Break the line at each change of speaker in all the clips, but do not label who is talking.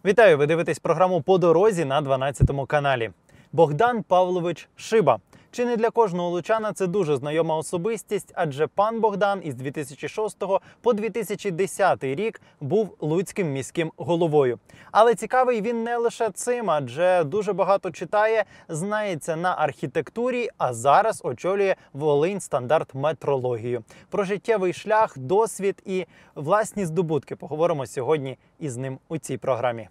Вітаю! Ви дивитесь програму «По дорозі» на 12 каналі. Богдан Павлович Шиба. Чи не для кожного лучана це дуже знайома особистість, адже пан Богдан із 2006 по 2010 рік був луцьким міським головою. Але цікавий він не лише цим, адже дуже багато читає, знається на архітектурі, а зараз очолює Волиньстандартметрологію. Про життєвий шлях, досвід і власні здобутки поговоримо сьогодні із ним у цій програмі.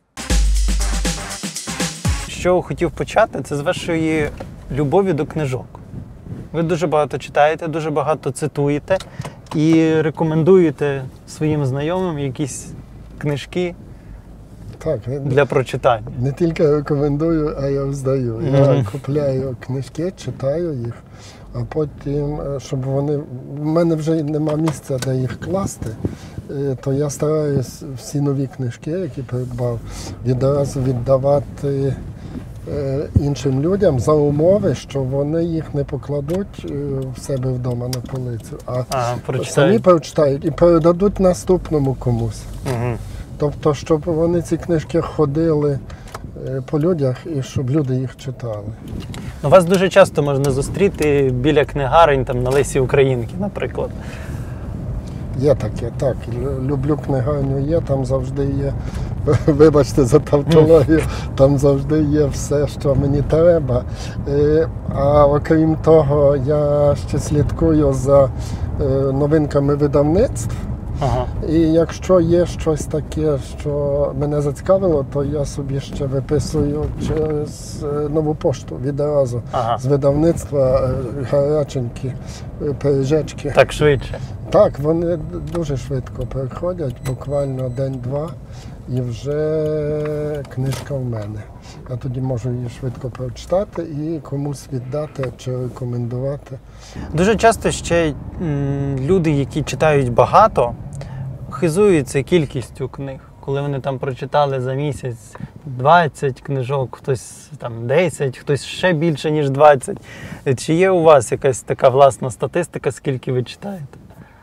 Що хотів почати, це з вашої любові до книжок. Ви дуже багато читаєте, дуже багато цитуєте і рекомендуєте своїм знайомим якісь книжки для прочитання.
Не тільки рекомендую, а я здаю. Я купляю книжки, читаю їх, а потім, щоб вони... В мене вже нема місця, де їх класти, то я стараюсь всі нові книжки, які придбав, відразу віддавати іншим людям за умови, що вони їх не покладуть в себе вдома на полицю, а самі прочитають і передадуть наступному комусь. Тобто, щоб вони ці книжки ходили по людях і щоб люди їх читали.
Вас дуже часто можна зустріти біля книгарень, там, на Лесі Українки, наприклад.
Є таке, так. Люблю книгарню, є, там завжди є, вибачте за тавтологію, там завжди є все, що мені треба. А окрім того, я ще слідкую за новинками видавництв. І якщо є щось таке, що мене зацікавило, то я собі ще виписую через нову пошту відразу з видавництва гаряченькі пиріжечки.
Так швидше?
Так, вони дуже швидко приходять, буквально день-два, і вже книжка в мене. Я тоді можу її швидко прочитати і комусь віддати чи рекомендувати.
Дуже часто ще люди, які читають багато, хизуються кількістю книг. Коли вони там прочитали за місяць 20 книжок, хтось там 10, хтось ще більше, ніж 20. Чи є у вас якась така власна статистика, скільки ви читаєте?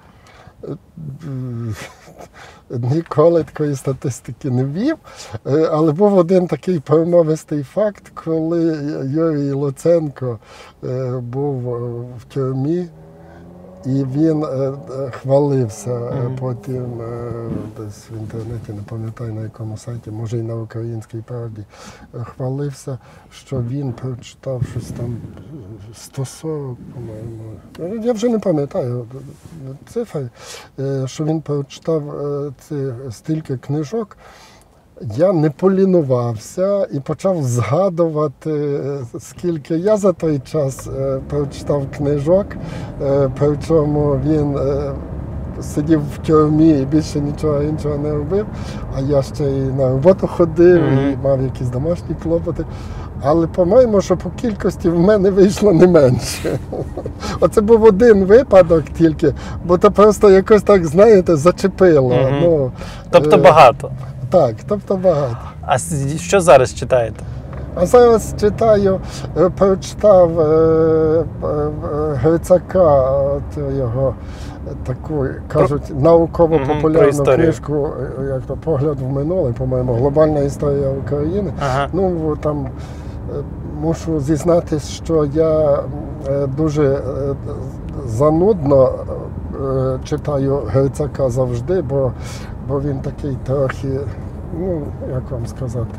Ніколи такої статистики не вів, але був один такий промовистий факт, коли Юрій Луценко був в тюрмі, і він хвалився потім десь в інтернеті, не пам'ятаю на якому сайті, може і на Українській правді, хвалився, що він прочитав щось там 140, по-моєму. Я вже не пам'ятаю цифри, що він прочитав стільки книжок. Я не полінувався і почав згадувати, скільки я за той час прочитав книжок, причому він сидів в тюрмі і більше нічого іншого не робив, а я ще і на роботу ходив, і мав якісь домашні клопоти. Але, по-моєму, що по кількості в мене вийшло не менше. Оце був один випадок тільки, бо це просто якось так, знаєте, зачепило.
Тобто багато?
Так, тобто багато.
А що зараз читаєте?
А зараз читаю, прочитав Грицака, його таку, кажуть, науково-популярну книжку, як то «Погляд в минуле», по-моєму, «Глобальна історія України». Ну, там мушу зізнатись, що я дуже занудно читаю Грицака завжди, бо він такий трохи, ну, як вам сказати,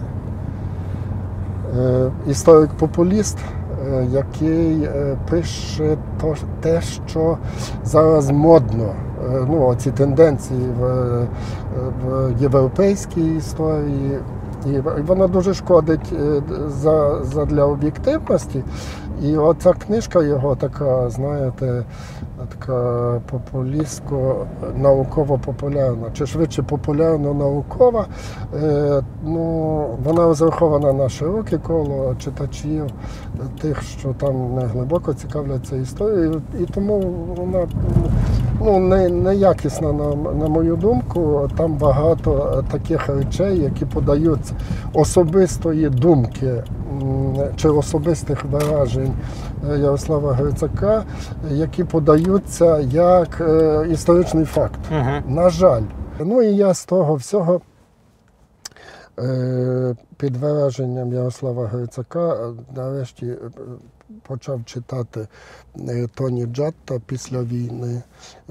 історик-популіст, який пише те, що зараз модно. Ну, оці тенденції в європейській історії. І вона дуже шкодить для об'єктивності. І оця книжка його така, знаєте, така популістсько-науково-популярна, чи швидше популярно-наукова. Ну, вона розрахована на широке коло читачів, тих, що там не глибоко цікавляться історією. І тому вона неякісна, на мою думку. Там багато таких речей, які подають особистої думки чи особистих вражень Ярослава Грицака, які подаються як історичний факт. На жаль. Ну і я з того всього Під враженням Ярослава Грицака нарешті почав читати Тоні Джатта «Після війни».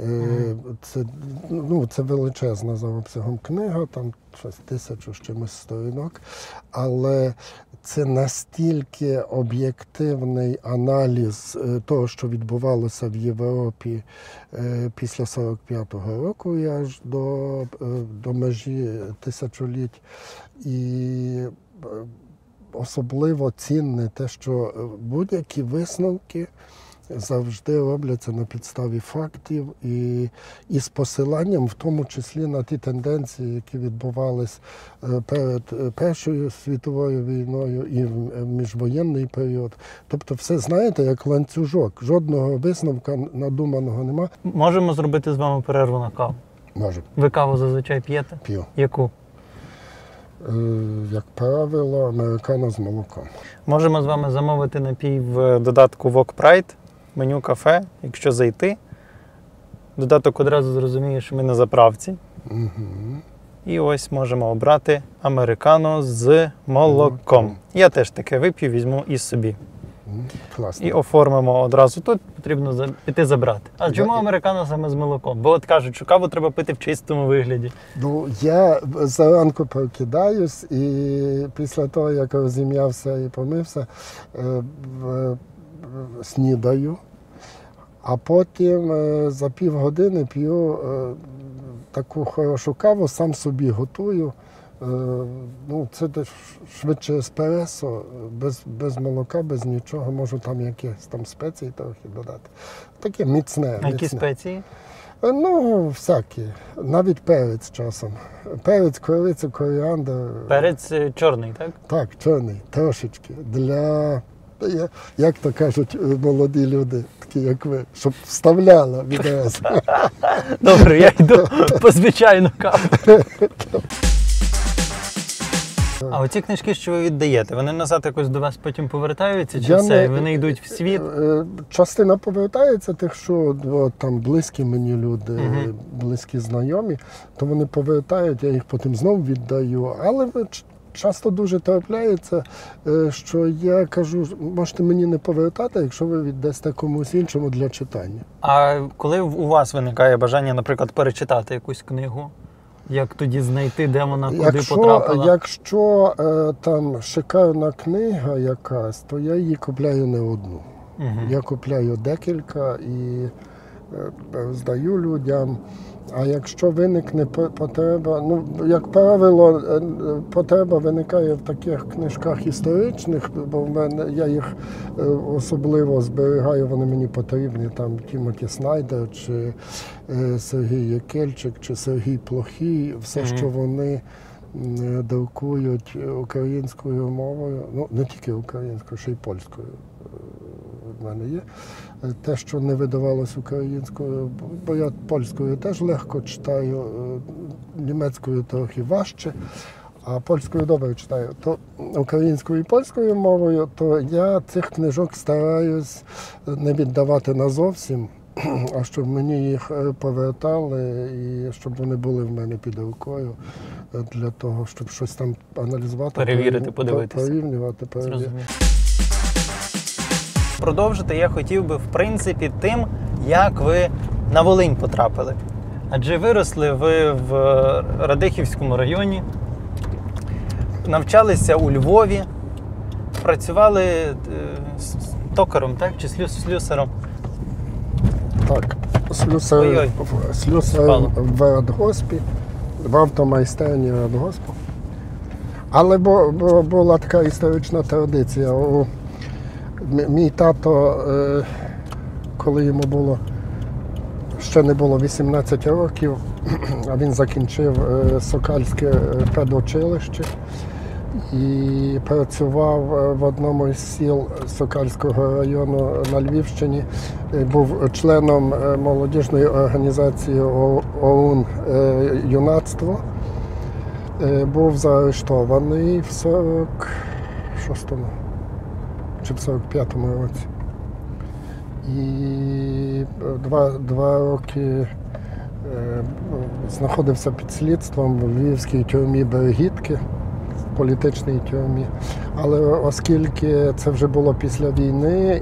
Це величезна за обсягом книга, там щось 1000 з чимось сторінок, але це настільки об'єктивний аналіз того, що відбувалося в Європі після 45-го року і аж до межі тисячоліть. І особливо цінне те, що будь-які висновки завжди робляться на підставі фактів і з посиланням, в тому числі на ті тенденції, які відбувались перед Першою світовою війною і в міжвоєнний період. Тобто все, знаєте, як ланцюжок. Жодного висновка надуманого нема.
Можемо зробити з вами перерву на каву?
Може.
Ви каву зазвичай п'єте?
П'ю.
Яку?
Як правило, американо з молоком.
Можемо з вами замовити напій в додатку Wok Pride, меню кафе. Якщо зайти, додаток одразу зрозуміє, що ми на заправці.
Угу.
І ось можемо обрати американо з молоком. Я теж таке вип'ю, візьму і собі.
Класно.
І оформимо одразу тут, потрібно піти забрати. А чому американо саме з молоком? Бо от кажуть, що каву треба пити в чистому вигляді.
Ну, я зранку прокидаюсь і після того, як розім'явся і помився, снідаю, а потім за півгодини п'ю таку хорошу каву, сам собі готую. Це швидше еспресо, без молока, без нічого. Можу там якісь там спеції трохи додати. Таке міцне.
А які спеції?
Всякі. Навіть перець часом. Перець, кориця, коріандр.
Перець чорний, так?
Так, чорний, трошечки. Як то кажуть молоді люди, такі як ви, щоб вставляла відразу.
Добре, я йду по звичайну каву. А оці книжки, що ви віддаєте, вони назад якось до вас потім повертаються, чи все? Вони йдуть в світ?
Частина повертається тих, що там близькі мені люди, близькі знайомі, то вони повертають, я їх потім знову віддаю. Але часто дуже трапляється, що я кажу, можете мені не повертати, якщо ви віддасте комусь іншому для читання.
А коли у вас виникає бажання, наприклад, перечитати якусь книгу? Як тоді знайти, де вона, куди потрапила?
Якщо там шикарна книга якась, то я її купляю не одну. Я купляю декілька і здаю людям. А якщо виникне потреба, як правило, потреба виникає в таких книжках історичних, бо я їх особливо зберігаю, вони мені потрібні, там Тімоті Снайдер, чи Сергій Єкельчик, чи Сергій Плохій, все, що вони друкують українською мовою, не тільки українською, ще й польською. В мене є. Те, що не видавалось українською, бо я польською теж легко читаю, німецькою трохи важче, а польською добре читаю. То українською і польською мовою, то я цих книжок стараюсь не віддавати назовсім, а щоб мені їх повертали і щоб вони були в мене під рукою для того, щоб щось там аналізувати,
перевірити, подивитися.
Порівнювати.
Продовжити я хотів би, в принципі, тим, як ви на Волинь потрапили. Адже виросли ви в Радехівському районі, навчалися у Львові, працювали токаром, так? Чи слюсарем?
Так, слюсарем в радгоспі, в автомайстерні радгоспу. Але була така історична традиція. Мій тато, коли йому ще не було 18 років, а він закінчив Сокальське педучилище і працював в одному із сіл Сокальського району на Львівщині. Був членом молодіжної організації ОУН «Юнацтво». Був заарештований в 46-му чи в 45-му році. І два роки знаходився під слідством в львівській тюрмі Берегітки. політичній тюрмі. Але оскільки це вже було після війни,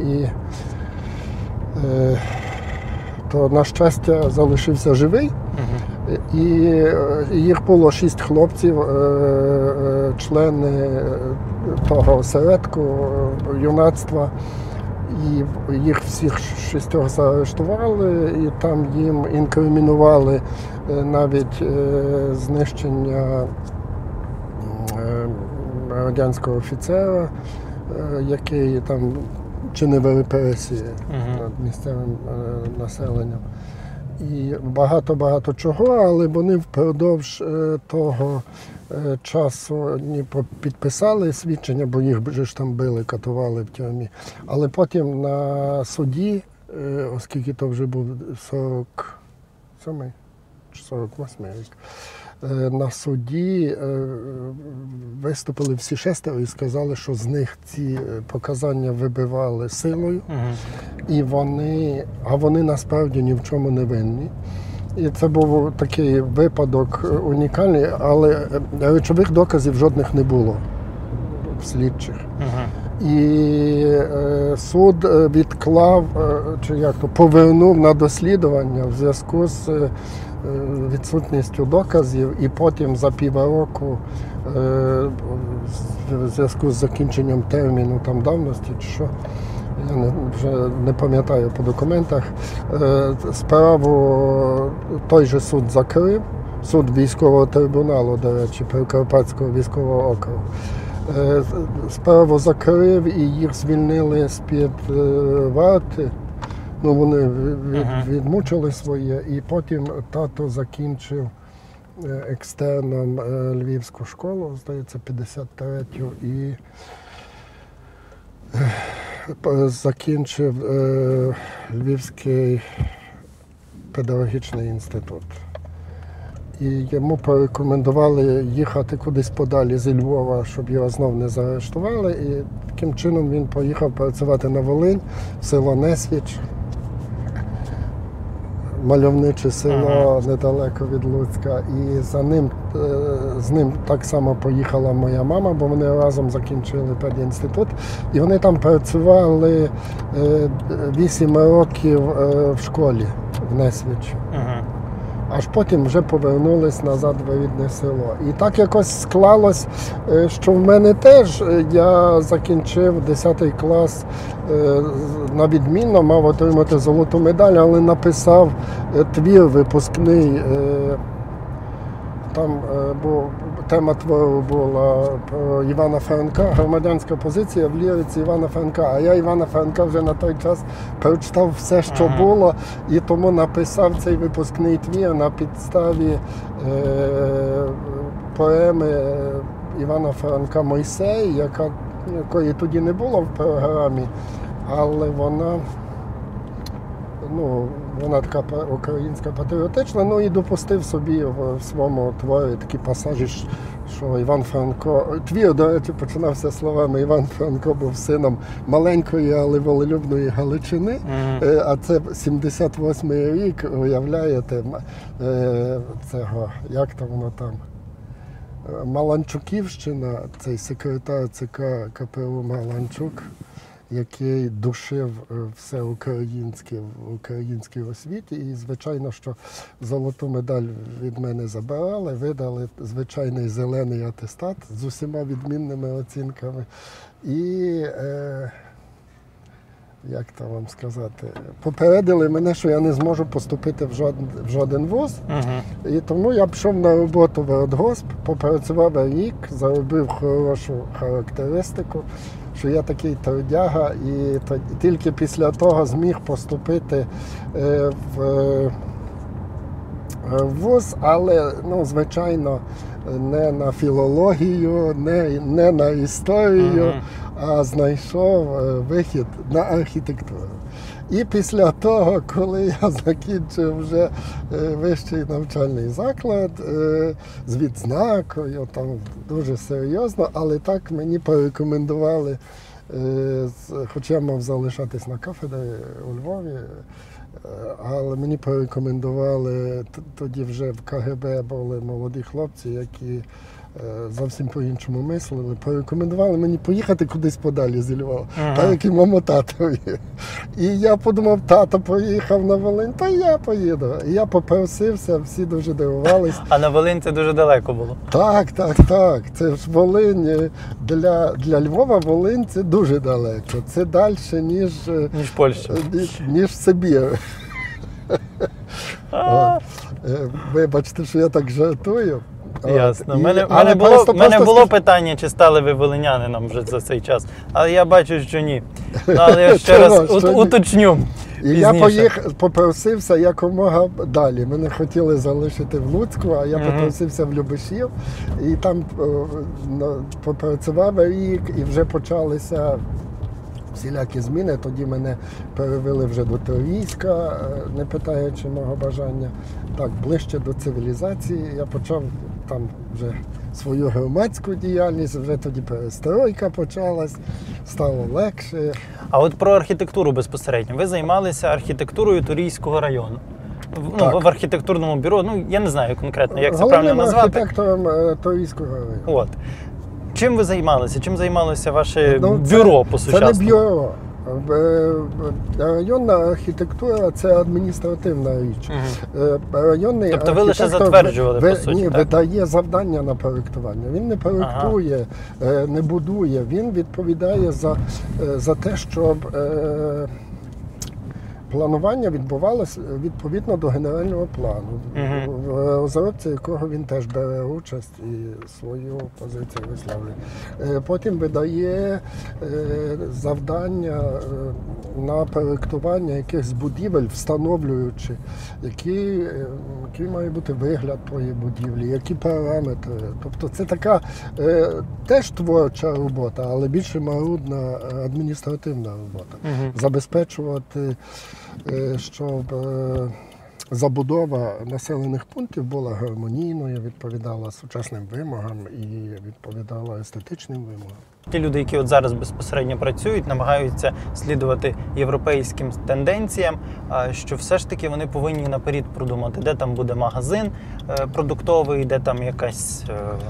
то, на щастя, залишився живий. І їх було 6 хлопців, члени того осередку юнацтва. І їх всіх 6 заарештували, і там їм інкримінували навіть знищення радянського офіцера, який там чинив репресії над місцевим населенням. І багато чого, але вони впродовж того часу підписали свідчення, бо їх вже ж там били, катували в тюрмі. Але потім на суді, оскільки то вже був 47-й чи 48-й рік, на суді виступили всі 6 і сказали, що з них ці показання вибивали силою, і вони насправді ні в чому не винні. І це був такий випадок унікальний, але речових доказів жодних не було в слідчих. І суд відклав, повернув на дослідження в зв'язку з відсутністю доказів, і потім за півроку в зв'язку з закінченням терміну там давності, чи що, я вже не пам'ятаю по документах, справу той же суд закрив, суд військового трибуналу, до речі, Прикарпатського військового округу. Справу закрив і їх звільнили з-під варти. Ну, вони відмучили своє, і потім тато закінчив екстерном Львівську школу, здається, 53-ю, і закінчив Львівський педагогічний інститут. І йому порекомендували їхати кудись подалі зі Львова, щоб його знов не заарештували. І таким чином він поїхав працювати на Волинь, в село Несвіч, мальовниче село недалеко від Луцька. І з ним так само поїхала моя мама, бо вони разом закінчили педінститут. І вони там працювали 8 років в школі в Несвічі. Аж потім вже повернулись назад в рідне село. І так якось склалось, що в мене теж, я закінчив 10 клас на відмінно, мав отримати золоту медаль, але написав твір випускний. Там тема твору була про Івана Франка, громадянська позиція в ліриці Івана Франка. А я Івана Франка вже на той час прочитав все, що було, і тому написав цей випускний твір на підставі поеми Івана Франка «Мойсей», якої тоді не було в програмі, але вона така українська патріотична, і допустив собі в своєму творі такі пасажі, що Іван Франко, твір, до речі, починався словами: Іван Франко був сином маленької, але волелюбної Галичини, а це 78-й рік, уявляєте, цього, як там воно там, Маланчуківщина, цей секретар ЦК КПУ Маланчук, який душив все українське в українській освіті. І, звичайно, що золоту медаль від мене забирали, видали звичайний зелений атестат з усіма відмінними оцінками. І, як то вам сказати, попередили мене, що я не зможу поступити в жоден вуз. І тому я пішов на роботу в радгосп, попрацював рік, заробив хорошу характеристику, що я такий трудяга, і тільки після того зміг поступити в вуз, але, звичайно, не на філологію, не на історію, а знайшов вихід на архітектуру. І після того, коли я закінчив вже вищий навчальний заклад з відзнакою, там дуже серйозно, але так мені порекомендували, хоча я мав залишатись на кафедрі у Львові, але мені порекомендували, тоді вже в КГБ були молоді хлопці, які зовсім по-іншому мислили, порекомендували мені поїхати кудись подалі зі Львова, так як і моєму татові. І я подумав, тато поїхав на Волинь, то я поїду. І я попросився, всі дуже дивувались.
А на Волинь це дуже далеко було.
Так. Це ж Волинь, для Львова Волинь це дуже далеко. Це далі, ніж
Польща.
ніж Сибір. Вибачте, що я так жартую.
Ясно. У мене
просто
було питання, чи стали ви волинянином вже за цей час, але я бачу, що ні. Але я ще раз уточню.
І я попросився якомога далі. Мене хотіли залишити в Луцьку, а я попросився в Любешів. І там попрацював рік, і вже почалися всілякі зміни. Тоді мене перевели вже до Троїська, не питаючи мого бажання. Так, ближче до цивілізації. Я почав там вже свою громадську діяльність, вже тоді перестройка почалась, стало легше.
А от про архітектуру безпосередньо. Ви займалися архітектурою Турійського району. В архітектурному бюро, я не знаю конкретно, як це правильно назвати.
Архітектором Турійського району.
От. Чим ви займалися? Чим займалося ваше бюро по сучасному?
Це не бюро. Районна архітектура – це адміністративна річ. Районний
тобто ви лише затверджували, по суті,
ні, видає завдання на проєктування. Він не проєктує, не будує, він відповідає за те, щоб планування відбувалося відповідно до генерального плану, в розробці якого він теж бере участь і свою позицію висловлює. Потім видає завдання на проєктування якихось будівель, встановлюючи, який має бути вигляд тої будівлі, які параметри. Тобто це така теж творча робота, але більше марудна адміністративна робота. Забезпечувати, щоб забудова населених пунктів була гармонійною, відповідала сучасним вимогам і відповідала естетичним вимогам.
Ті люди, які от зараз безпосередньо працюють, намагаються слідувати європейським тенденціям, що все ж таки вони повинні наперед продумати, де там буде магазин продуктовий, де там якась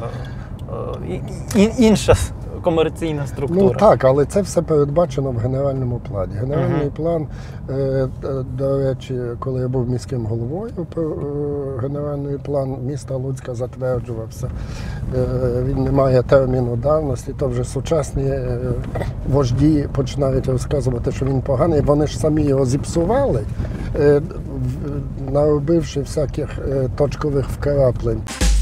інша комерційна структура.
Ну так, але це все передбачено в генеральному плані. Генеральний план, до речі, коли я був міським головою, генеральний план міста Луцька затверджувався. Він не має терміну давності, то вже сучасні вожді починають розказувати, що він поганий. Вони ж самі його зіпсували, наробивши всяких точкових вкраплень.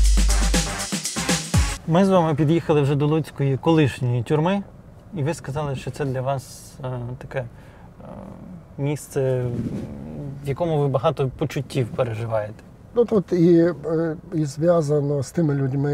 Ми з вами під'їхали вже до Луцької колишньої тюрми, і ви сказали, що це для вас таке місце, в якому ви багато почуттів переживаєте.
Ну, тут і зв'язано з тими людьми,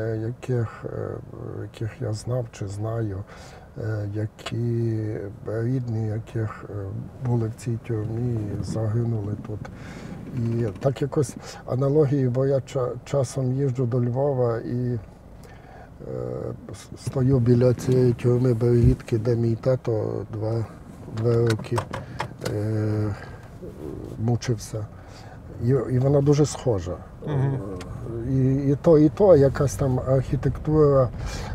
яких я знав чи знаю, які рідні, яких були в цій тюрмі, загинули тут. І так якось аналогії, бо я часом їжджу до Львова і стою біля цієї тюрми Берегітки, де мій тато два роки мучився. І вона дуже схожа. І то якась там архітектура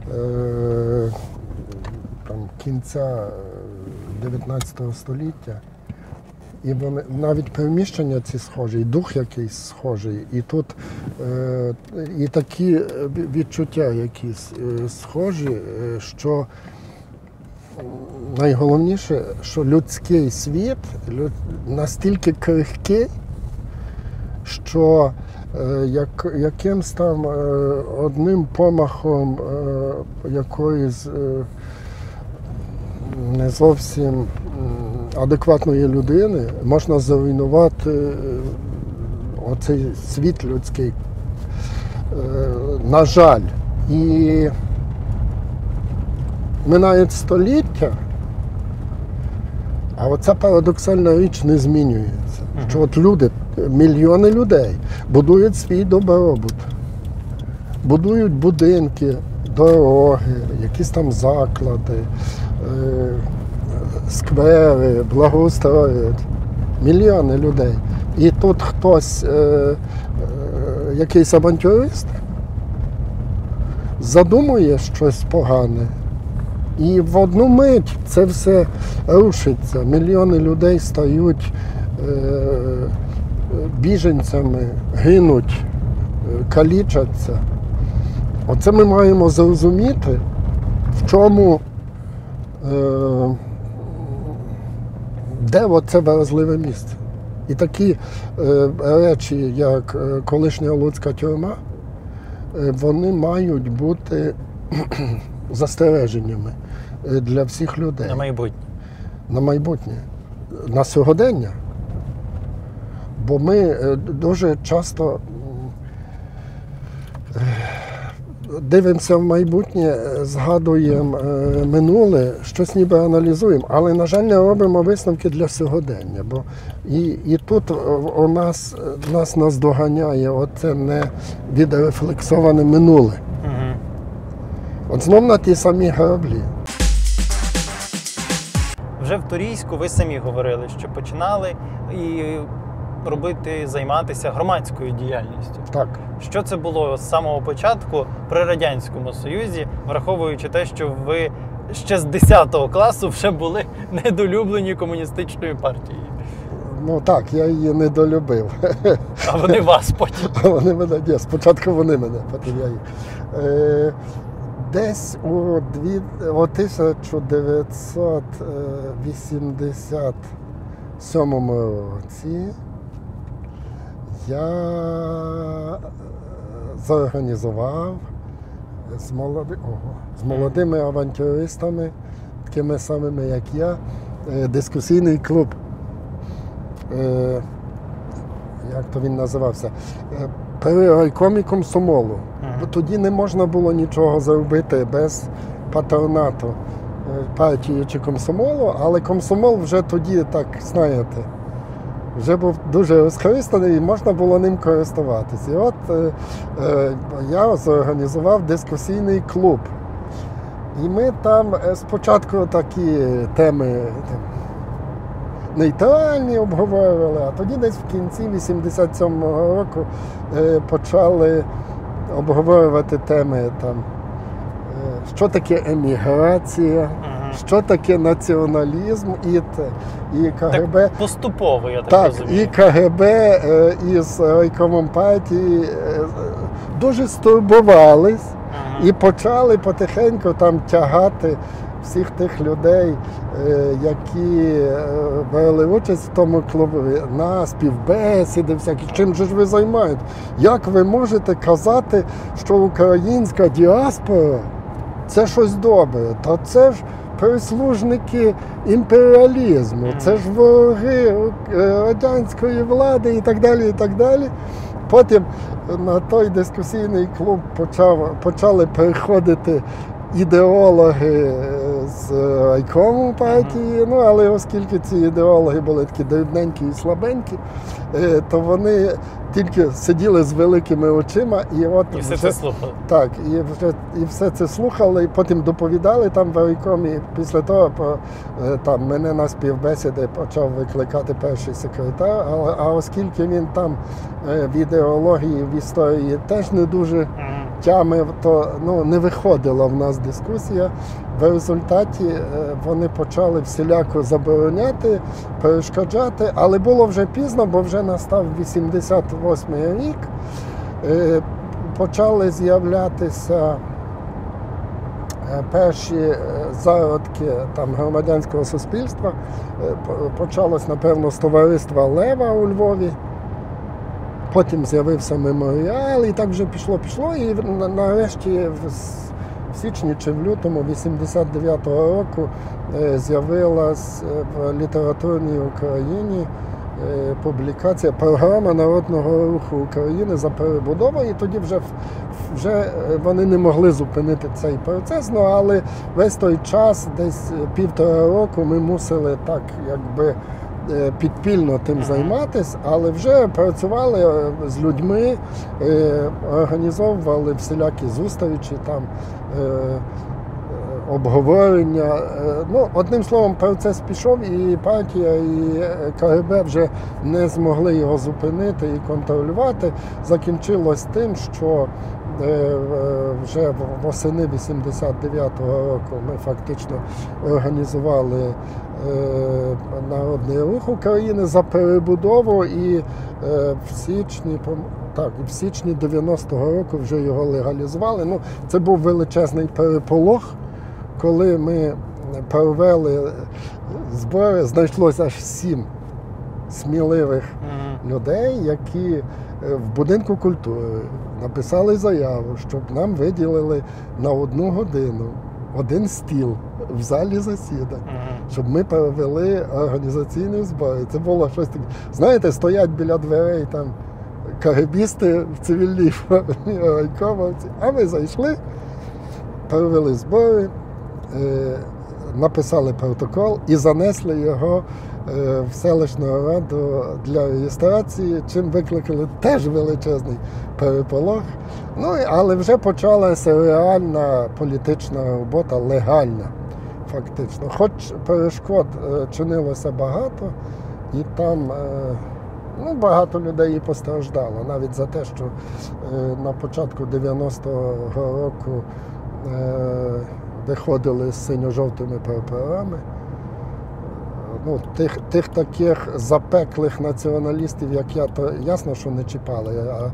там, кінця 19 століття. І вони, навіть приміщення ці схожі, і дух якийсь схожий. І тут і такі відчуття якісь схожі, що найголовніше, що людський світ настільки крихкий, що якимсь там одним помахом якоїсь не зовсім адекватної людини можна зруйнувати оцей світ людський. На жаль. І минають століття, а оця парадоксальна річ не змінюється. Що от люди, мільйони людей будують свій добробут, будують будинки, дороги, якісь там заклади, сквери, благоустроюють. Мільйони людей. І тут хтось, якийсь авантюрист, задумує щось погане. І в одну мить це все рушиться. Мільйони людей стають біженцями, гинуть, калічаться. Оце ми маємо зрозуміти, в чому, де оце вразливе місце. І такі речі, як колишня Луцька тюрма, вони мають бути застереженнями для всіх людей.
На майбутнє.
На майбутнє. На сьогодення. Бо ми дуже часто дивимося в майбутнє, згадуємо минуле, щось ніби аналізуємо, але, на жаль, не робимо висновки для сьогодення. Бо і тут у нас наздоганяє оце не відрефлексоване минуле.
Угу.
От знов на ті самі граблі.
Вже в Турійську ви самі говорили, що починали і займатися громадською діяльністю.
Так.
Що це було з самого початку при Радянському Союзі, враховуючи те, що ви ще з 10 класу вже були недолюблені комуністичною партією?
Ну так, я її недолюбив.
А вони вас потім?
А вони мене, ні, спочатку вони мене, потім я їх. Десь у 1987 році я зорганізував з молодими авантюристами, такими самими, як я, дискусійний клуб. Як то він називався? При райкомі комсомолу. Бо тоді не можна було нічого зробити без патронату партії чи комсомолу, але комсомол вже тоді, так, знаєте, вже був дуже розхристаний і можна було ним користуватися. І от я зорганізував дискусійний клуб. І ми там спочатку такі теми нейтральні обговорювали, а тоді десь в кінці 87-го року почали обговорювати теми там, що таке еміграція, що таке націоналізм і КГБ.
Так поступово, я так розумію.
І КГБ із райкомом партії дуже стурбувались і почали потихеньку там тягати всіх тих людей, які брали участь в тому клубі, на співбесіди всякі. Чим же ж ви займаєтесь? Як ви можете казати, що українська діаспора – це щось добре? Та це ж прислужники імперіалізму, це ж вороги радянської влади і так далі, і так далі. Потім на той дискусійний клуб почали приходити ідеологи з райкому партії, ну, але оскільки ці ідеологи були такі дрібненькі і слабенькі, то вони тільки сиділи з великими очима
і все це слухали.
Так, і все це слухали, і потім доповідали там в райкомі. Після того там мене на співбесіди почав викликати перший секретар, а оскільки він там в ідеології, в історії теж не дуже тямив, то не виходила в нас дискусія. В результаті вони почали всіляко забороняти, перешкоджати, але було вже пізно, бо вже настав 88-й рік. Почали з'являтися перші зародки там громадянського суспільства. Почалось, напевно, з товариства Лева у Львові. Потім з'явився меморіал, і так вже пішло. І нарешті в січні чи в лютому 89-го року з'явилась в літературній Україні публікація «Програма Народного руху України за перебудову», і тоді вже вони не могли зупинити цей процес, але весь той час, десь 1,5 року, ми мусили так, якби, підпільно тим займатися, але вже працювали з людьми, організовували всілякі зустрічі, там, обговорення. Одним словом, процес пішов, і партія, і КГБ вже не змогли його зупинити і контролювати. Закінчилось тим, що вже восени 89-го року ми фактично організували Народний рух України за перебудову, і в січні 90-го року вже його легалізували. Ну, це був величезний переполох, коли ми провели збори, знайшлося аж 7 сміливих людей, які в будинку культури написали заяву, щоб нам виділили на 1 годину 1 стіл в залі засідань, щоб ми провели організаційні збори. Це було щось таке. Знаєте, стоять біля дверей там КГБісти в цивільній формі, райкомовці, а ми зайшли, провели збори, написали протокол і занесли його в селищну раду для реєстрації, чим викликали теж величезний переполох. Ну, але вже почалася реальна політична робота, легальна, фактично. Хоч перешкод чинилося багато, і там багато людей і постраждало. Навіть за те, що на початку 90-го року виходили з синьо-жовтими прапорами. Ну, тих таких запеклих націоналістів, як я, то ясно, що не чіпали, а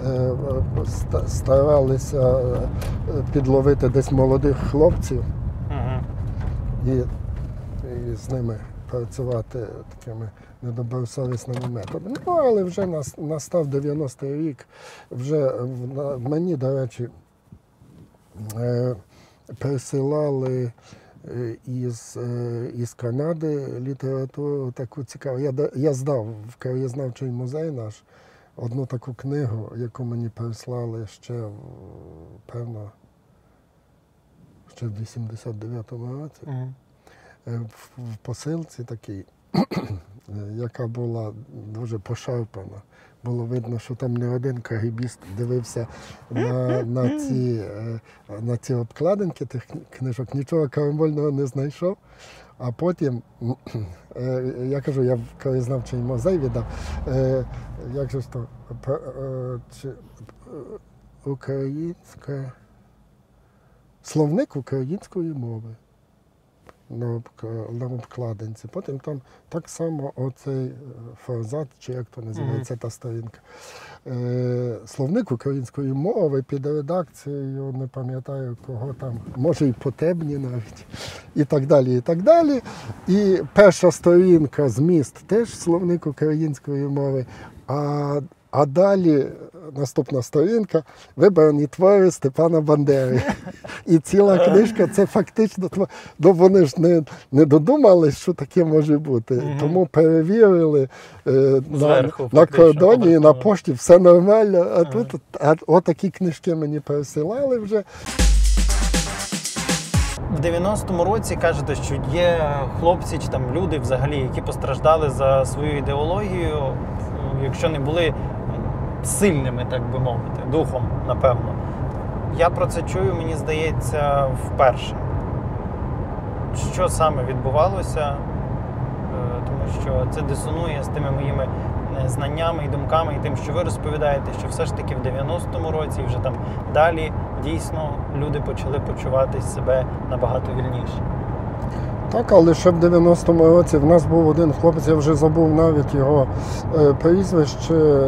старалися підловити десь молодих хлопців і з ними працювати такими недобросовісними методами. Ну, але вже настав 90-й рік, вже мені, до речі, присилали із Канади літературу таку цікаву. Я здав в краєзнавчий музей наш одну таку книгу, яку мені прислали ще, певно, ще в 89-му році. В посилці такій, яка була дуже пошарпана. Було видно, що там не один КГБіст дивився на ці обкладинки тих книжок, нічого карамбольного не знайшов. А потім, я кажу, я в краєзнавчий музей віддав, як же ж то, словник української мови на обкладинці. Потім там так само оцей форзат, чи як то називається та сторінка. Словник української мови під редакцією, не пам'ятаю кого там, може і Потебні навіть, і так далі, і так далі. І перша сторінка, зміст, теж словник української мови. А далі наступна сторінка – вибрані твори Степана Бандери. І ціла книжка – це фактично твори. Ну, вони ж не додумались, що таке може бути. Тому перевірили на кордоні і на пошті, все нормально. А тут отакі книжки мені пересилали вже.
В 90-му році кажете, що є хлопці чи там люди взагалі, які постраждали за свою ідеологію, якщо не були сильними, так би мовити, духом, напевно. Я про це чую, мені здається, вперше. Що саме відбувалося, тому що це дисонує з тими моїми знаннями і думками, і тим, що ви розповідаєте, що все ж таки в 90-му році і вже там далі дійсно люди почали почувати себе набагато вільніше.
Так, але ще в 90-му році в нас був один хлопець, я вже забув навіть його прізвище,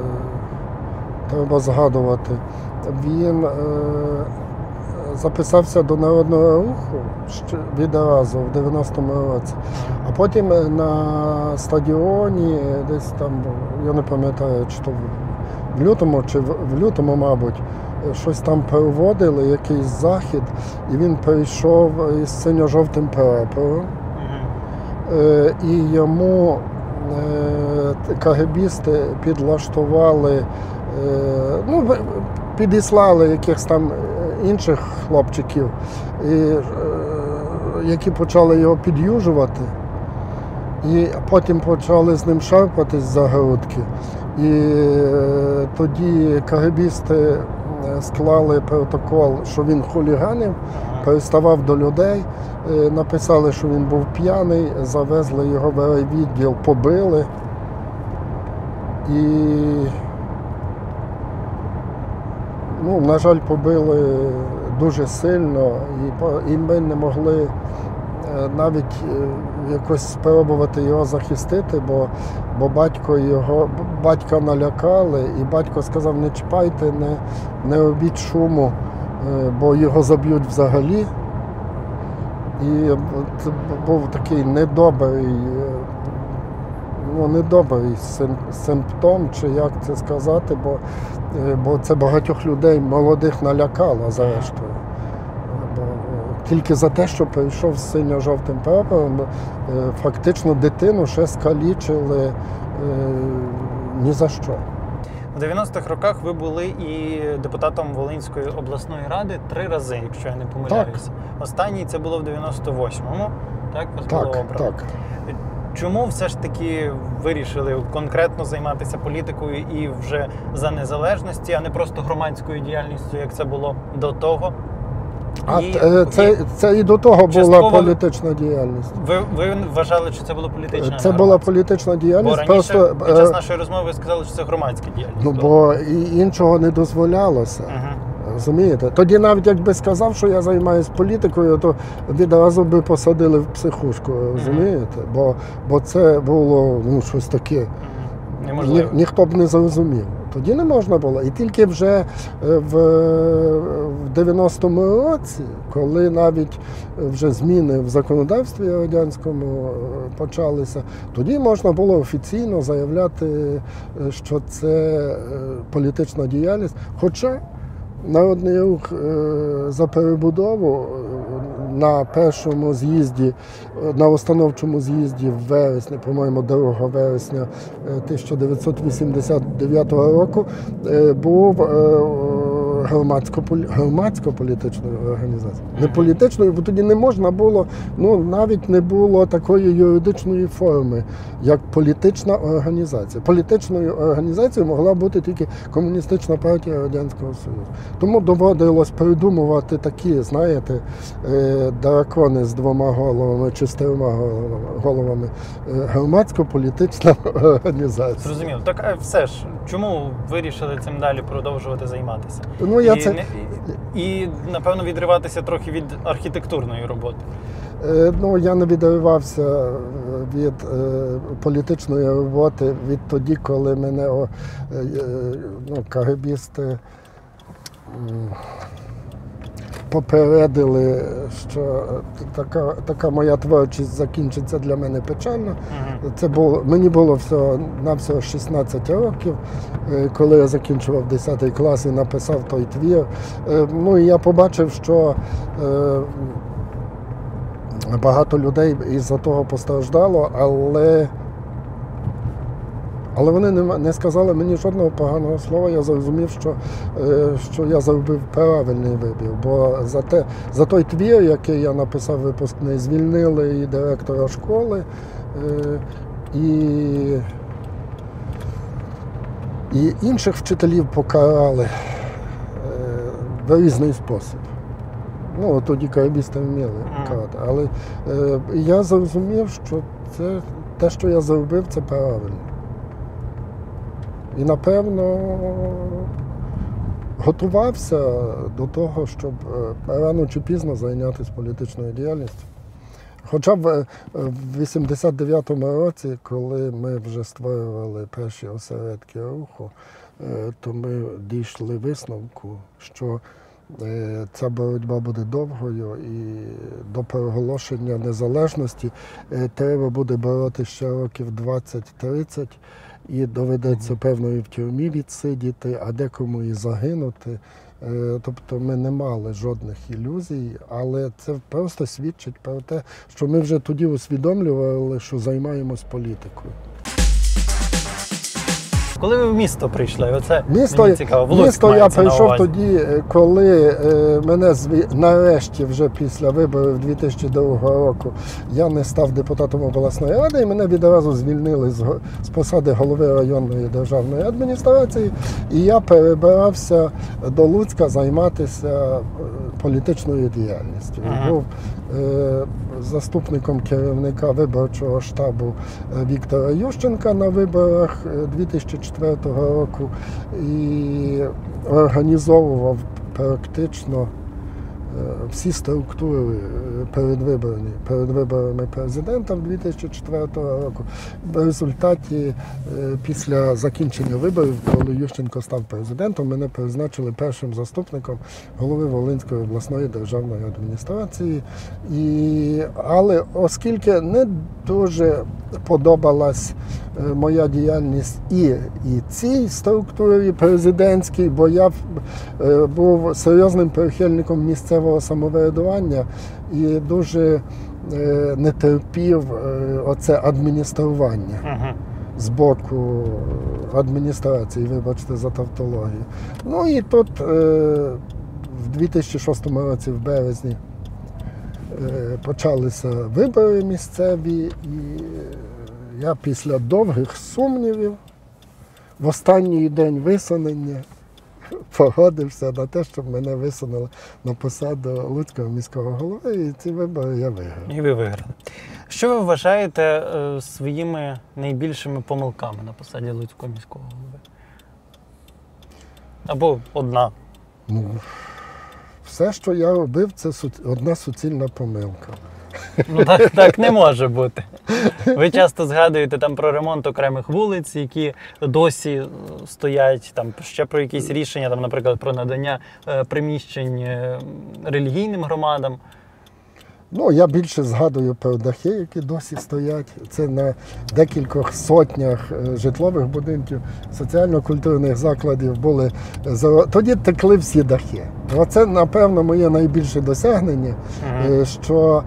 треба згадувати. Він записався до Народного руху відразу в 90-му році, а потім на стадіоні, десь там, я не пам'ятаю, чи то в лютому, чи в лютому, мабуть, щось там проводили, якийсь захід, і він прийшов із синьо-жовтим прапором, і йому КГБісти підлаштували, підіслали якихось там інших хлопчиків, які почали його під'южувати, і потім почали з ним шарпатись за грудки. І тоді КГБісти склали протокол, що він хуліганив, приставав до людей, написали, що він був п'яний, завезли його в райвідділ, побили. І ну, на жаль, побили дуже сильно, і ми не могли навіть якось спробувати його захистити, бо батька налякали, і батько сказав, не чіпайте, не робіть шуму, бо його заб'ють взагалі. І це був такий недобрий симптом, чи як це сказати, бо це багатьох людей молодих налякало зрештою. Бо тільки за те, що прийшов з синьо-жовтим прапором, фактично дитину ще скалічили ні за що.
У 90-х роках ви були і депутатом Волинської обласної ради 3 рази, якщо я не помиляюся. Останній це було в 98-му, так? Вас було обрано.
Так.
Чому все ж таки вирішили конкретно займатися політикою і вже за незалежності, а не просто громадською діяльністю, як це було до того?
Це і до того була політична діяльність.
Ви вважали, що це була політична?
Це була політична діяльність.
Бо раніше, під час нашої розмови, ви сказали, що це громадська діяльність.
Ну, бо і іншого не дозволялося. Розумієте? Тоді навіть якби сказав, що я займаюся політикою, то відразу би посадили в психушку, розумієте? Бо це було щось таке. Ніхто б не зрозумів. Тоді не можна було. І тільки вже в 90-му році, коли навіть вже зміни в законодавстві радянському почалися, тоді можна було офіційно заявляти, що це політична діяльність. Хоча Народний рух за перебудову на першому з'їзді, на установчому з'їзді в вересні, по-моєму, 2 вересня 1989 року, був громадсько-політичною організацією. Не політичною, бо тоді не можна було, навіть не було такої юридичної форми, як політична організація. Політичною організацією могла бути тільки Комуністична партія Радянського Союзу. Тому доводилось придумувати такі, знаєте, дракони з 2 головами чи з 3 головами. Громадсько-політична організація.
Зрозуміло. Так, а все ж, чому вирішили цим далі продовжувати займатися? І, напевно, відриватися трохи від архітектурної роботи.
Я не відривався від політичної роботи відтоді, коли мене КГБісти попередили, що така моя творчість закінчиться для мене печально. Мені було навсього 16 років, коли я закінчував 10 клас і написав той твір. І я побачив, що багато людей із-за того постраждало, але вони не сказали мені жодного поганого слова. Я зрозумів, що я зробив правильний вибір. Бо за той твір, який я написав випускний, звільнили і директора школи, і інших вчителів покарали в різний спосіб. Тоді КГБісти вміли карати. Але я зрозумів, що те, що я зробив, це правильно. І, напевно, готувався до того, щоб рано чи пізно зайнятися політичною діяльністю. Хоча в 89-му році, коли ми вже створювали перші осередки руху, то ми дійшли висновку, що ця боротьба буде довгою і до проголошення незалежності треба буде боротися ще років 20-30, і доведеться, певно, і в тюрмі відсидіти, а декому і загинути. Тобто ми не мали жодних ілюзій, але це просто свідчить про те, що ми вже тоді усвідомлювали, що займаємось політикою.
Коли ви в місто прийшли? Оце мені цікаво. В Луцьк
місто я прийшов тоді, коли мене нарешті вже після виборів 2002 року я не став депутатом обласної ради, і мене відразу звільнили з посади голови районної державної адміністрації, і я перебирався до Луцька займатися політичною діяльністю. Був заступником керівника виборчого штабу Віктора Ющенка на виборах 2004 року і організовував практично всі структури перед виборами президента 2004 року. В результаті, після закінчення виборів, коли Ющенко став президентом, мене призначили першим заступником голови Волинської обласної державної адміністрації. Але оскільки не дуже подобалась моя діяльність і цій структурі президентській, бо я був серйозним прихильником місцевого самоврядування і дуже не терпів оце адміністрування з боку адміністрації, вибачте за тавтологію. Ну і тут в 2006 році, в березні, почалися вибори місцеві, і я після довгих сумнівів в останній день висунення погодився на те, щоб мене висунули на посаду Луцького міського голови, і ці вибори я виграв.
І ви виграли. Що ви вважаєте своїми найбільшими помилками на посаді Луцького міського голови? Або одна?
Ну, все, що я робив, це одна суцільна помилка.
Ну так не може бути. Ви часто згадуєте там про ремонт окремих вулиць, які досі стоять, там ще про якісь рішення, там, наприклад, про надання приміщень релігійним громадам.
Ну, я більше згадую про дахи, які досі стоять. Це на декількох сотнях житлових будинків, соціально-культурних закладів були. Тоді текли всі дахи. Оце, напевно, моє найбільше досягнення, що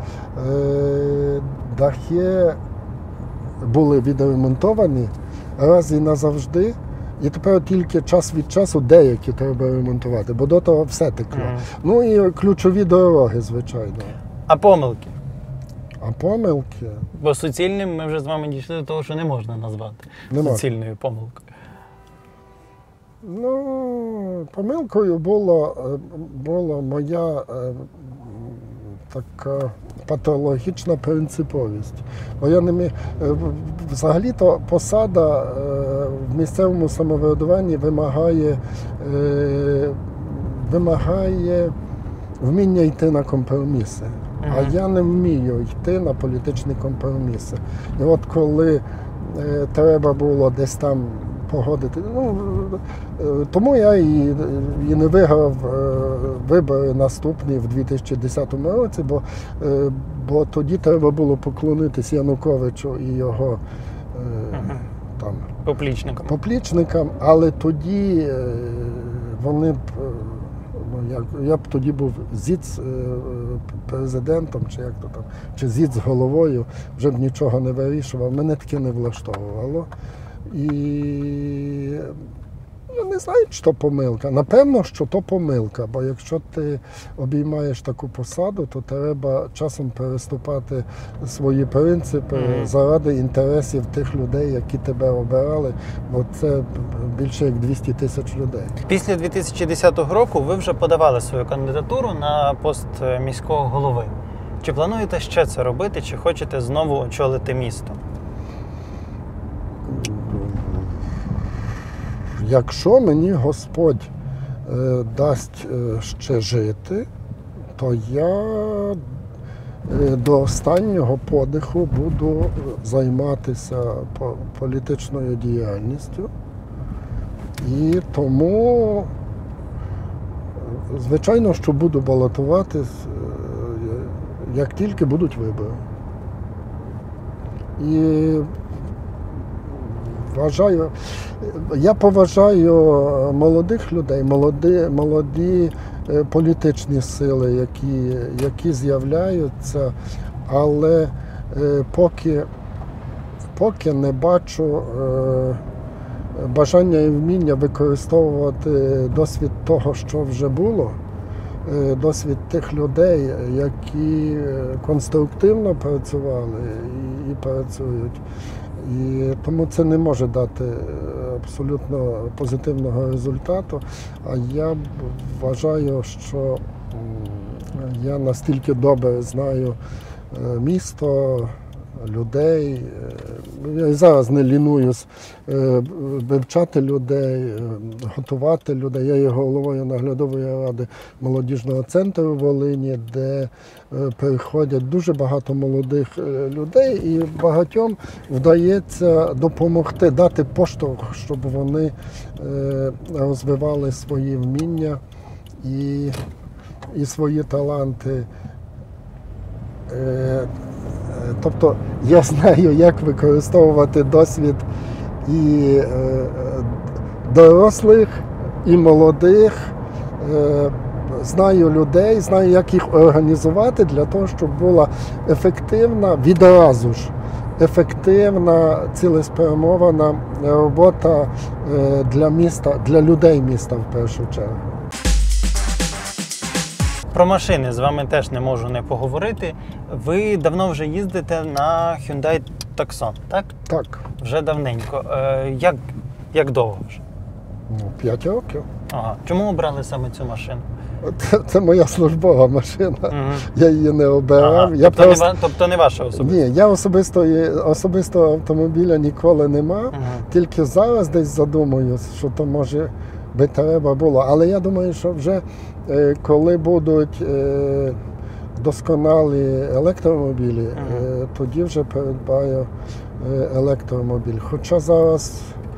дахи були відремонтовані раз і назавжди. І тепер тільки час від часу деякі треба ремонтувати, бо до того все текло. Ну і ключові дороги, звичайно.
А помилки?
А помилки?
Бо суцільним ми вже з вами дійшли до того, що не можна назвати суцільною помилкою.
Ну, помилкою була моя така патологічна принциповість. Бо я не міг... Взагалі-то посада в місцевому самоврядуванні вимагає вміння йти на компроміси. А я не вмію йти на політичні компроміси. І от коли треба було десь там погодити, тому я і не виграв вибори наступні в 2010 році, бо тоді треба було поклонитись Януковичу і його там поплічникам, але тоді вони б, я б тоді був президентом, чи як то там, чи головою, вже б нічого не вирішував. Мене таке не влаштовувало. І я не знаю, що помилка. Напевно, що то помилка, бо якщо ти обіймаєш таку посаду, то треба часом переступати свої принципи заради інтересів тих людей, які тебе обирали, бо це більше як 200 тисяч людей.
Після 2010 року ви вже подавали свою кандидатуру на пост міського голови. Чи плануєте ще це робити, чи хочете знову очолити місто?
Якщо мені Господь дасть ще жити, то я до останнього подиху буду займатися політичною діяльністю. І тому, звичайно, що буду балотуватись, як тільки будуть вибори. І я поважаю молодих людей, молоді політичні сили, які з'являються, але поки не бачу бажання і вміння використовувати досвід того, що вже було, досвід тих людей, які конструктивно працювали і працюють. І тому це не може дати абсолютно позитивного результату. А я вважаю, що я настільки добре знаю місто, людей. Я і зараз не лінуюсь вивчати людей, готувати людей. Я є головою наглядової ради молодіжного центру в Волині, де приходять дуже багато молодих людей, і багатьом вдається допомогти, дати поштовх, щоб вони розвивали свої вміння і свої таланти. Тобто я знаю, як використовувати досвід і дорослих, і молодих, знаю людей, знаю, як їх організувати для того, щоб була ефективна, відразу ж, ефективна, цілеспрямована робота для міста, для людей міста в першу чергу.
Про машини з вами теж не можу не поговорити. Ви давно вже їздите на Hyundai Tucson, так?
Так,
Вже давненько. Як довго вже?
5 років.
Ага. Чому обрали саме цю машину?
Це моя службова машина.
Угу.
Я її не обирав.
Ага.
Я
Тобто не ваша особиста?
Ні, я особистого автомобіля ніколи не мав.
Угу.
Тільки зараз десь задумуюсь, що то може би треба було. Але я думаю, що вже коли будуть досконалі електромобілі, тоді вже придбаю електромобіль. Хоча зараз,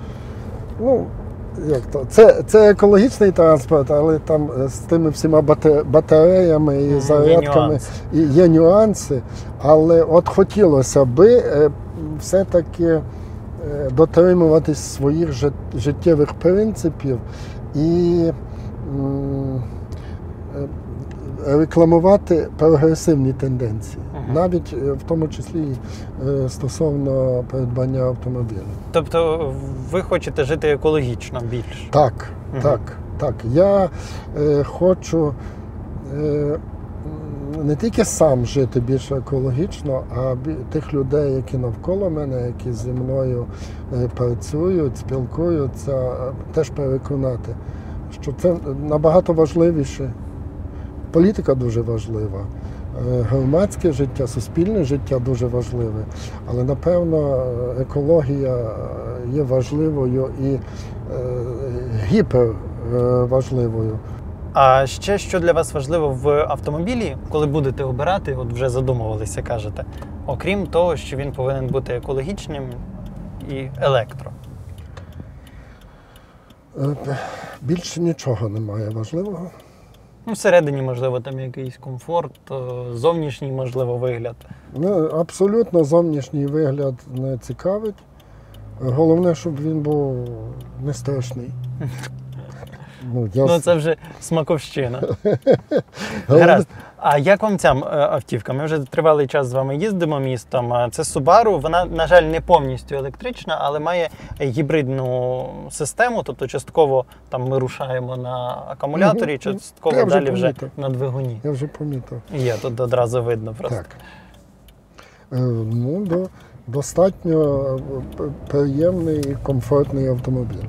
це екологічний транспорт, але там з тими всіма батареями і зарядками є нюанси. Але от хотілося би все-таки дотримуватись своїх життєвих принципів і рекламувати прогресивні тенденції, навіть в тому числі стосовно придбання автомобіля.
Тобто ви хочете жити екологічно більше?
Так, так. Я хочу не тільки сам жити більш екологічно, а тих людей, які навколо мене, які зі мною працюють, спілкуються, теж переконати, що це набагато важливіше. Політика дуже важлива, громадське життя, суспільне життя дуже важливе, але, напевно, екологія є важливою і гіперважливою.
А ще що для вас важливо в автомобілі, коли будете обирати, от вже задумувалися, кажете, окрім того, що він повинен бути екологічним і електро?
Більше нічого немає важливого.
Всередині, можливо, там якийсь комфорт, зовнішній, можливо, вигляд.
Абсолютно зовнішній вигляд не цікавить. Головне, щоб він був не страшний.
Це вже смаковщина. Гаразд. А як вам ця автівка? Ми вже тривалий час з вами їздимо містом. Це Subaru, вона, на жаль, не повністю електрична, але має гібридну систему, тобто частково там ми рушаємо на акумуляторі, частково далі вже на двигуні.
Я вже помітив.
Є, тут одразу видно просто.
Так. Достатньо приємний і комфортний автомобіль.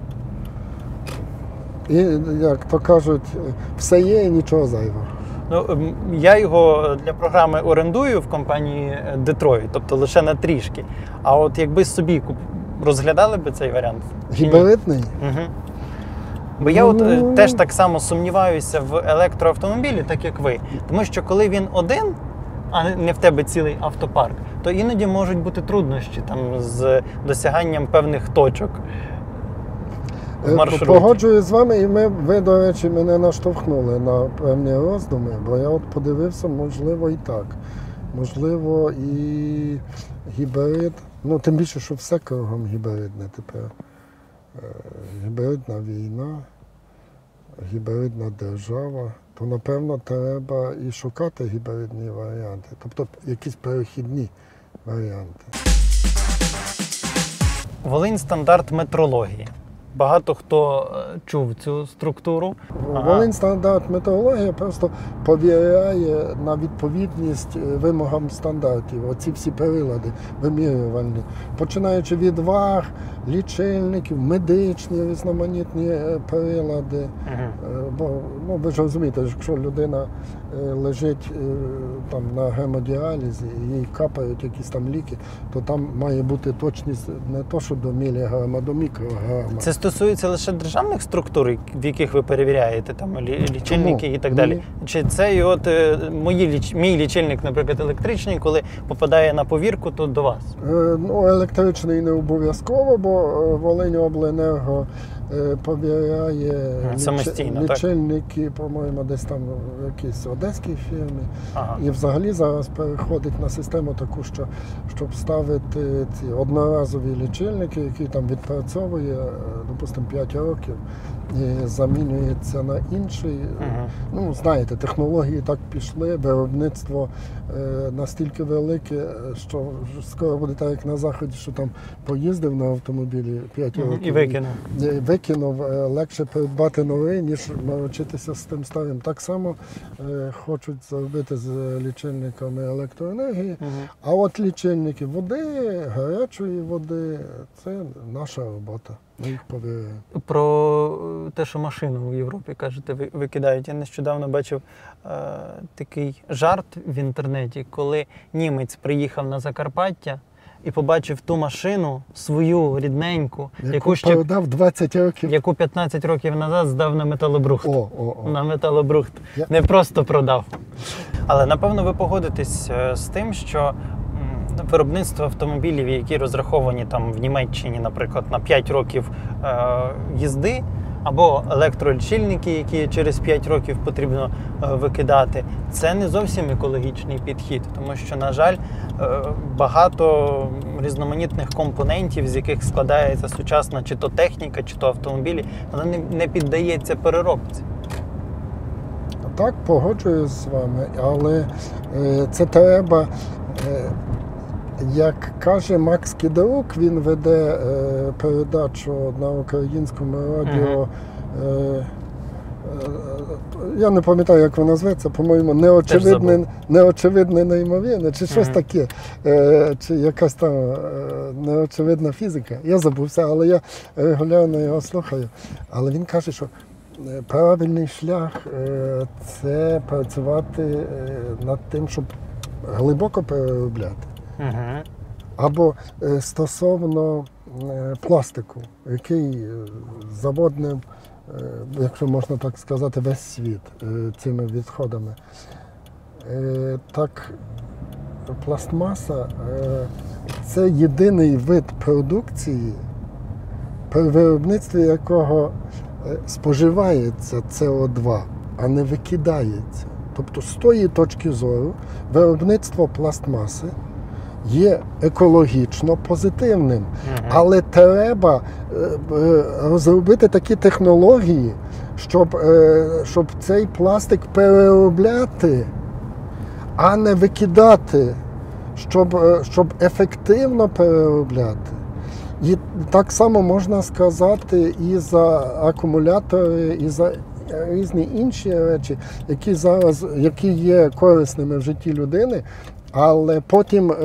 І, як то кажуть, все є і нічого зайвого.
Я його для програми орендую в компанії Detroit, тобто лише на трішки. А от якби собі розглядали би цей варіант?
Гібридний?
Угу. Бо я теж так само сумніваюся в електроавтомобілі, так як ви. Тому що коли він один, а не в тебе цілий автопарк, то іноді можуть бути труднощі там з досяганням певних точок.
Погоджуюсь з вами, і ви, до речі, мене наштовхнули на певні роздуми, бо я от подивився, можливо, і так. Можливо, і гібрид, тим більше, що все кругом гібридне тепер. Гібридна війна, гібридна держава, то, напевно, треба і шукати гібридні варіанти, тобто якісь перехідні варіанти.
Волинь стандарт метрології. багато хто чув цю структуру.
Волиньстандарт метрологія просто повіряє на відповідність вимогам стандартів. Оці всі прилади вимірювальні. Починаючи від ваг, лічильників, медичні різноманітні прилади. Бо ви ж розумієте, якщо людина лежить там на гемодіалізі і їй капають якісь там ліки, то там має бути точність не то, що до міліграма, а до мікрограма.
Це стосується лише державних структур, в яких ви перевіряєте там лічильники і так далі? Чи це і от мій лічильник, наприклад, електричний, коли попадає на повірку, то до вас?
Електричний не обов'язково, бо Волиньобленерго повіряє лічильники, по-моєму, десь там в якійсь одеській фірмі.
Ага.
І взагалі зараз переходить на систему таку, щоб ставити ці одноразові лічильники, які там відпрацьовує, допустимо, 5 років, і замінюється на інший. Ну, знаєте, технології так пішли, виробництво настільки велике, що скоро буде так, як на Заході, що там поїздив на автомобілі 5 років.
І викинув.
Викинув. Легше придбати новий, ніж навчитися з тим старим. Так само хочуть зробити з лічильниками електроенергії. А от лічильники води, гарячої води – це наша робота. Ми їх повіряємо.
Про те, що машину в Європі, кажете, викидають. Я нещодавно бачив такий жарт в інтернеті, коли німець приїхав на Закарпаття і побачив ту машину, свою рідненьку,
яку продав 20 років.
Яку 15 років назад здав на металобрухт. На металобрухт.
Я...
Не просто продав. Але, напевно, ви погодитесь з тим, що виробництво автомобілів, які розраховані там в Німеччині, наприклад, на 5 років їзди, або електролічильники, які через 5 років потрібно викидати, це не зовсім екологічний підхід, тому що, на жаль, багато різноманітних компонентів, з яких складається сучасна чи то техніка, чи то автомобілі, вона не піддається переробці.
Так, погоджуюсь з вами, але це треба, як каже Макс Кідерук, він веде передачу на українському радіо, я не пам'ятаю, як вона зветься, по-моєму, неочевидне неймовірне, чи щось таке, чи якась там неочевидна фізика. Я забувся, але я регулярно його слухаю. Але він каже, що правильний шлях – це працювати над тим, щоб глибоко переробляти. Або стосовно пластику, який заводнив, якщо можна так сказати, весь світ цими відходами. Так, пластмаса – це єдиний вид продукції, при виробництві якого споживається СО2, а не викидається. Тобто, з тої точки зору, виробництво пластмаси є екологічно позитивним. Але треба розробити такі технології, щоб цей пластик переробляти, а не викидати, щоб ефективно переробляти. І так само можна сказати і за акумулятори, і за різні інші речі, які є корисними в житті людини, але потім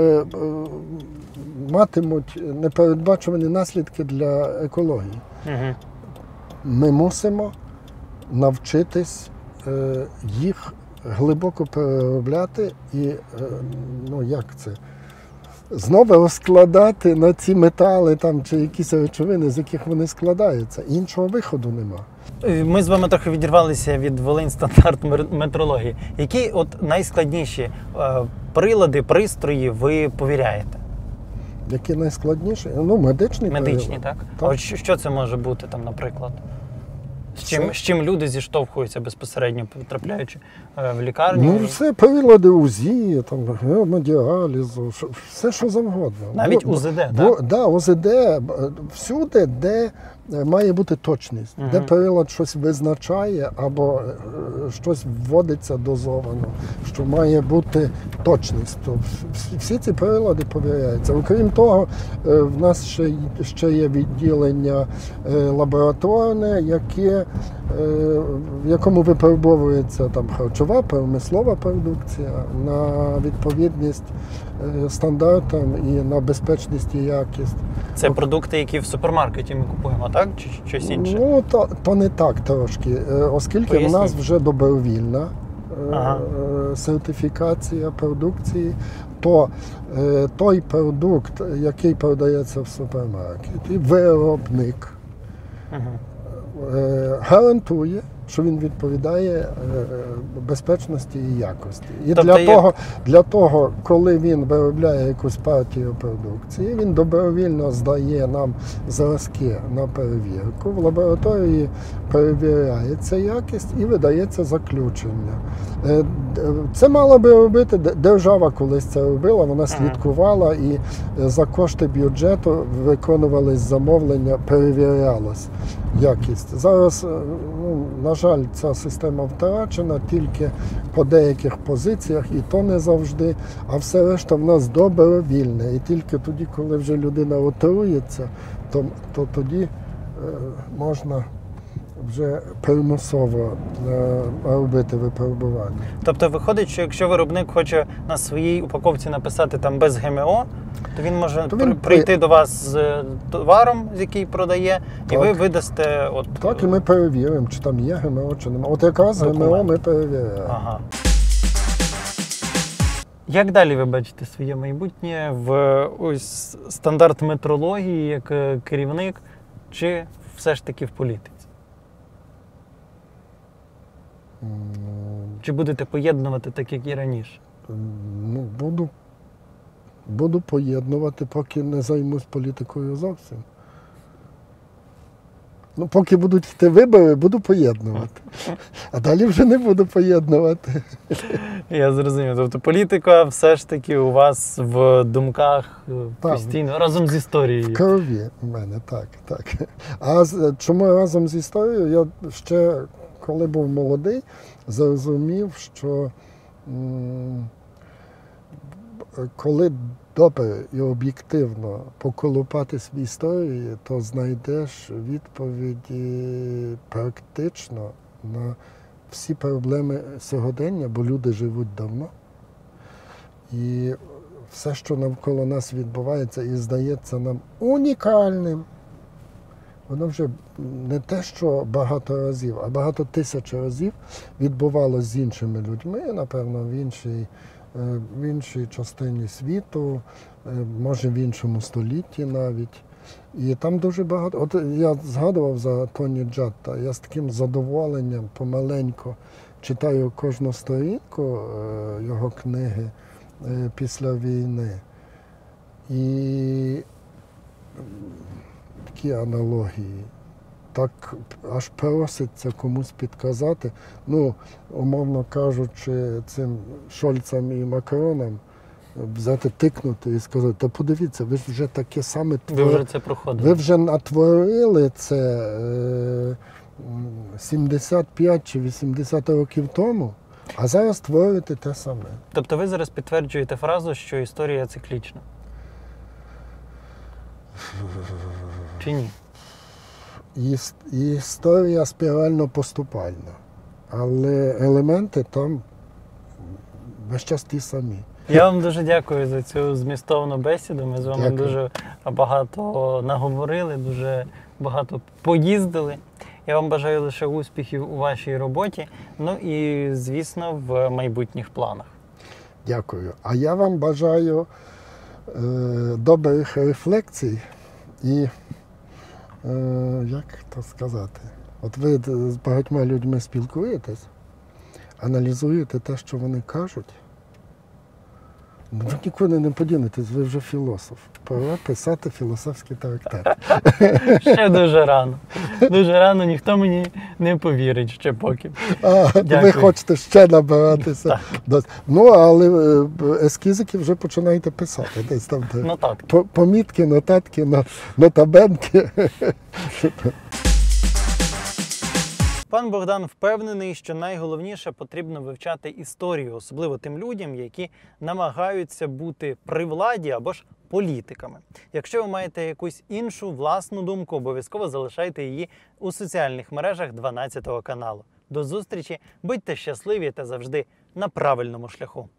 матимуть непередбачувані наслідки для екології. Ми мусимо навчитись їх глибоко переробляти і, знову розкладати на ці метали там, чи якісь речовини, з яких вони складаються. Іншого виходу нема.
Ми з вами трохи відірвалися від Волиньстандарт метрології. Які от найскладніші прилади, пристрої ви повіряєте?
Які найскладніші? Медичні прилади.
Медичні, так? А от що це може бути там, наприклад? З чим люди зіштовхуються безпосередньо, потрапляючи в лікарню?
Все прилади УЗІ, гемодіалізу, все що завгодно.
Навіть УЗД, так?
Так, УЗД. Всюди, де має бути точність. Де прилад щось визначає або щось вводиться дозовано, що має бути точність. То всі ці прилади перевіряються. Окрім того, в нас ще є відділення лабораторне, в якому випробовується там харчова, промислова продукція на відповідність стандартам і на безпечність і якість.
Це продукти, які в супермаркеті ми купуємо, так? Чи щось інше?
Ну, то не так трошки. Оскільки в нас вже добровільна сертифікація продукції, то той продукт, який продається в супермаркеті, виробник гарантує, що він відповідає безпечності і якості. І тобто для того, коли він виробляє якусь партію продукції, він добровільно здає нам зразки на перевірку. В лабораторії перевіряється якість і видається заключення. Це мала би робити держава, колись це робила, вона слідкувала і за кошти бюджету виконувались замовлення, перевірялась якість. Зараз, на жаль, ця система втрачена тільки по деяких позиціях, і то не завжди, а все решта в нас добровільне. І тільки тоді, коли вже людина отрується, то тоді можна вже примусово робити випробування.
Тобто виходить, що якщо виробник хоче на своїй упаковці написати там без ГМО, то він може прийти до вас з товаром, з який продає, і ви видасте...
Так, і ми перевіримо, чи там є ГМО, чи немає. От якраз ГМО ми перевіряємо.
Ага. Як далі ви бачите своє майбутнє в ось стандарт метрології як керівник, чи все ж таки в політиці? Чи будете поєднувати так, як і раніше?
Буду поєднувати, поки не займусь політикою зовсім. Поки будуть йти вибори, буду поєднувати. А далі вже не буду поєднувати.
Я зрозумів. Тобто політика все ж таки у вас в думках постійно, разом з історією.
В крові в мене, так. А чому разом з історією? Я ще, коли був молодий, зрозумів, що коли добре і об'єктивно поколупатись в історії, то знайдеш відповіді практично на всі проблеми сьогодення, бо люди живуть давно. І все, що навколо нас відбувається і здається нам унікальним, воно вже не те, що багато разів, а багато тисяч разів відбувалося з іншими людьми, напевно, в іншій частині світу, може в іншому столітті навіть. І там дуже багато. От я згадував за Тоні Джатта, я з таким задоволенням помаленьку читаю кожну сторінку його книги після війни. І такі аналогії. Так аж проситься комусь підказати, умовно кажучи, цим Шольцам і Макронам взяти, тикнути і сказати, та подивіться, ви ж вже таке саме
творили. Ви вже це проходили.
Ви вже натворили це 75 чи 80 років тому, а зараз творите те саме.
Тобто ви зараз підтверджуєте фразу, що історія циклічна? Чи ні?
Історія спірально-поступальна, але елементи там весь час ті самі.
Я вам дуже дякую за цю змістовну бесіду. Ми з вами дуже багато наговорили, дуже багато поїздили. Я вам бажаю лише успіхів у вашій роботі, і, звісно, в майбутніх планах.
Дякую. А я вам бажаю добрих рефлексій і як то сказати? От ви з багатьма людьми спілкуєтесь, аналізуєте те, що вони кажуть, Ну, ви нікуди не подінетесь, ви вже філософ. Пора писати філософські трактати.
Ще дуже рано. Дуже рано, ніхто мені не повірить ще поки.
Ви
Дякую.
хочете ще набиратися. Ну, але ескізики вже починаєте писати. Десь там де
Нотатки.
помітки, нотатки, нотабенки.
Пан Богдан впевнений, що найголовніше потрібно вивчати історію, особливо тим людям, які намагаються бути при владі або ж політиками. Якщо ви маєте якусь іншу власну думку, обов'язково залишайте її у соціальних мережах 12 каналу. До зустрічі, будьте щасливі та завжди на правильному шляху.